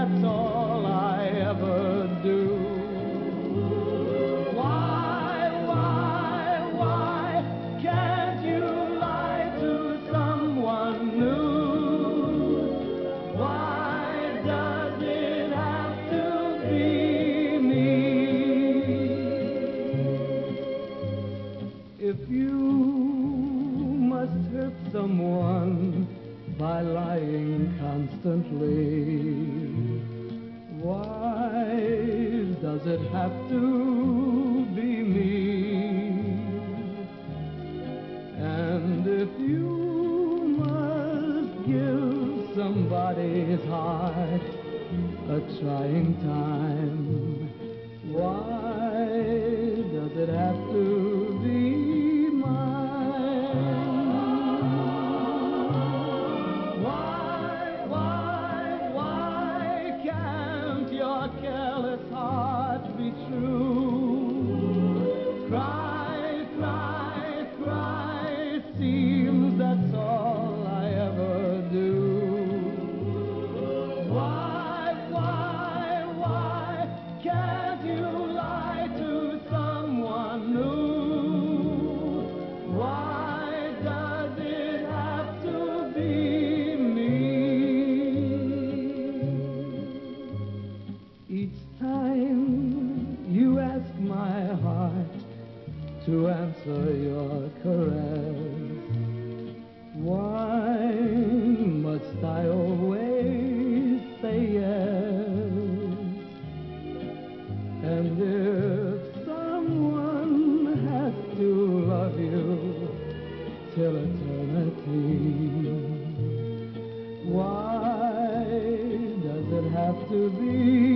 that's all I ever do. Why can't you lie to someone new? Why does it have to be me? If you must hurt someone by lying constantly, why does it have to be me? And if you must give somebody's heart a trying time, why does it have to be mine? Why can't your careless heart be true? Cry, cry, cry, seems that's all I ever do. Why can't you lie to someone new? Why does it have to be me? Each time you ask my heart to answer your caress, why must I always say yes? And if someone has to love you till eternity, why does it have to be